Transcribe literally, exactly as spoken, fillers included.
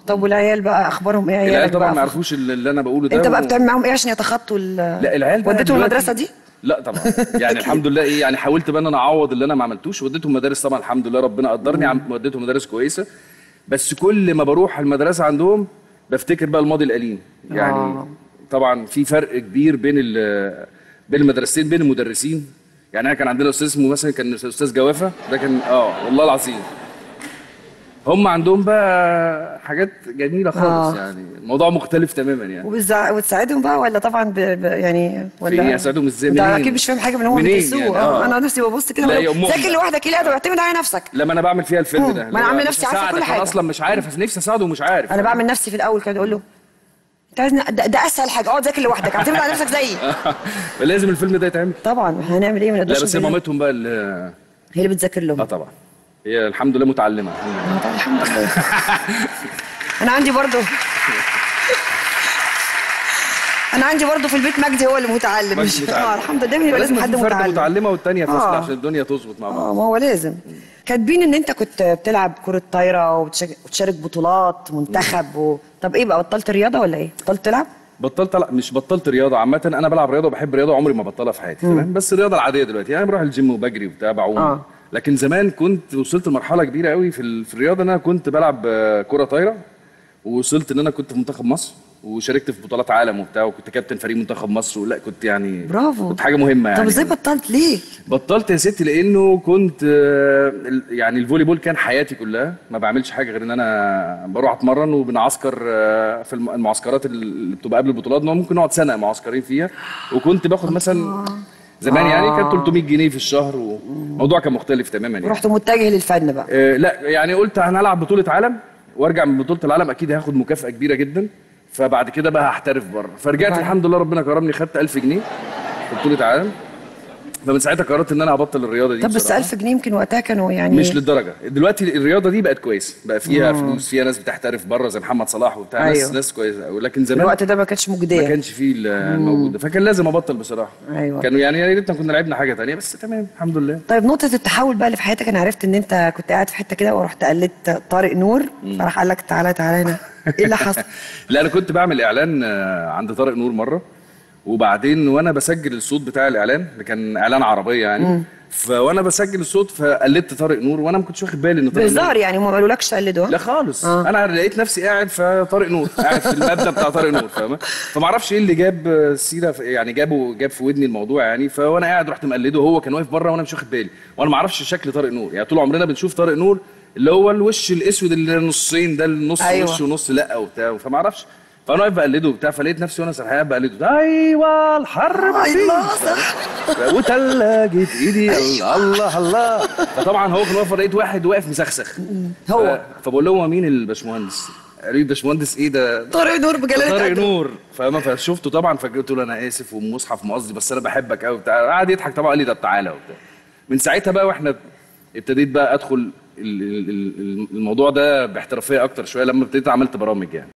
طب والعيال بقى اخبارهم ايه؟ عيالك العيال طبعا بقى ما يعرفوش اللي انا بقوله ده. انت بقى بتعمل معاهم ايه عشان يتخطوا ال لا العيال بقى وديتهم المدرسه دي؟ لا طبعا يعني الحمد لله ايه يعني حاولت بقى ان انا اعوض اللي انا ما عملتوش، وديتهم مدارس طبعا الحمد لله ربنا قدرني عم وديتهم مدارس كويسه. بس كل ما بروح المدرسه عندهم بفتكر بقى الماضي الاليم يعني. آه. طبعا في فرق كبير بين بين المدرستين، بين المدرسين. يعني انا كان عندنا استاذ اسمه مثلا كان استاذ جوافه، ده كان اه والله العظيم هم عندهم بقى حاجات جميله خالص. آه. يعني الموضوع مختلف تماما يعني. وبتزع... وتساعدهم بقى ولا طبعا ب... ب... يعني ولا في اساعدهم ازاي؟ منين؟ اكيد مش فاهم حاجه من هم بيدرسوه. يعني آه. انا نفسي ببص كده ذاكر لوحدك ايه؟ لا ده اعتمد على نفسك. لما انا بعمل فيها الفيلم ده ما انا عامل نفسي عارفه كل حاجه. انا اصلا مش عارف، نفسي اساعده ومش عارف. انا بعمل نفسي في الاول كده اقول له انت عايز ده, ده اسهل حاجه، اقعد ذاكر لوحدك اعتمد على نفسك زيي. لازم الفيلم ده يتعمل طبعا. هنعمل ايه؟ ما نقدرش. لا بس مامتهم بقى اللي هي اللي بتذاكر لهم. اه طبعا هي الحمد لله متعلمه. الحمد لله. انا عندي برضو انا عندي برضو في البيت مجدي هو اللي متعلم. مش اه الحمد لله يبقى لازم حد متعلم. متعلمه والثانيه فاصله آه. عشان الدنيا تظبط مع بعض. اه ما هو لازم. كاتبين ان انت كنت بتلعب كره طايره وتشارك بطولات منتخب و... طب ايه بقى بطلت رياضه ولا ايه؟ بطلت تلعب؟ بطلت لا مش بطلت رياضه عامه. انا بلعب رياضه وبحب رياضه عمري ما بطلها في حياتي تمام. بس الرياضه العاديه دلوقتي يعني بروح الجيم وبجري وبتاع بعوم. آه. لكن زمان كنت وصلت لمرحله كبيره قوي في في الرياضه ان انا كنت بلعب كره طايره، ووصلت ان انا كنت في منتخب مصر وشاركت في بطولات عالم وبتاع، وكنت كابتن فريق منتخب مصر. ولا كنت يعني برافو، كنت حاجه مهمه يعني. طب ازاي بطلت ليه؟ بطلت يا ستي لانه كنت يعني الفولي بول كان حياتي كلها. ما بعملش حاجه غير ان انا بروح اتمرن وبنعسكر في المعسكرات اللي بتبقى قبل البطولات، ممكن نقعد سنه معسكرين فيها. وكنت باخد مثلا زمان آه. يعني كان ثلاثمية جنيه في الشهر، والموضوع كان مختلف تماما يعني. رحت متجه للفن بقى؟ آه لا يعني قلت هنلعب بطوله عالم وارجع من بطوله العالم اكيد هاخد مكافاه كبيره جدا، فبعد كده بقى هحترف بره. فرجعت بقى. الحمد لله ربنا كرمني خدت ألف جنيه في بطوله عالم، فمن ساعتها قررت ان انا هبطل الرياضه دي. طب بس ألف جنيه يمكن وقتها كانوا يعني مش للدرجه. دلوقتي الرياضه دي بقت كويسه، بقى فيها مم. فلوس، فيها ناس بتحترف بره زي محمد صلاح وبتاع. أيوه. ناس ناس كويسه. ولكن زمان الوقت ده ما كانش مجديه، ما كانش فيه الموجوده، فكان لازم ابطل بصراحه. ايوه كانوا يعني يا ريتنا كنا لعبنا حاجه ثانيه، بس تمام الحمد لله. طيب نقطه التحول بقى اللي في حياتك، انا عرفت ان انت كنت قاعد في حته كده ورحت قلدت طارق نور، فراح قال لك تعالى تعالى هنا. ايه اللي حصل؟ لا انا كنت بعمل اعلان عند طارق نور مره، وبعدين وانا بسجل الصوت بتاع الاعلان اللي كان اعلان عربيه يعني مم. فوانا بسجل الصوت فقلدت طارق نور وانا ما كنتش واخد بالي ان طارق نور بالظهر يعني. ما قالولكش تقلده؟ لا خالص. آه. انا لقيت نفسي قاعد في طارق نور، قاعد في المبنى بتاع طارق نور فاهمه. فما اعرفش ايه اللي جاب السيره يعني جابه جاب في ودني الموضوع يعني. فوانا قاعد رحت مقلده، هو كان واقف بره وانا مش واخد بالي، وانا ما اعرفش شكل طارق نور. يعني طول عمرنا بنشوف طارق نور اللي هو الوش الاسود اللي نصين ده، النص أيوة. وش ونص لا وبتاع، فما اعرفش. فانا واقف بقلده وبتاع، فلقيت نفسي وانا سرحان بقلده ايوه الحرب فيه وتلاجة ايدي الله الله الله. فطبعا هو كان واقف، لقيت واحد واقف مسخسخ هو ف... فبقول له هو مين الباشمهندس؟ قال لي باشمهندس ايه ده؟ طارق نور بجلاله طارق نور. فما فشفته طبعا، فقلت له انا اسف ومصحف مقصدي بس انا بحبك قوي وبتاع. قعد يضحك طبعا، قال لي ده تعالى وبتاع. من ساعتها بقى واحنا ابتديت بقى ادخل الموضوع ده باحترافيه اكتر شويه لما ابتديت عملت برامج يعني.